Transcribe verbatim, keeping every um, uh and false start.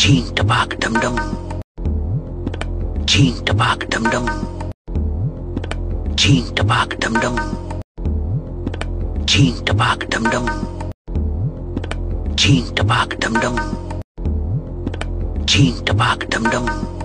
Ching tabak dum dum. Ching tabak dum dum. Ching tabak dum dum. Ching tabak dum dum. Ching tabak dum dum. Ching tabak dum dum.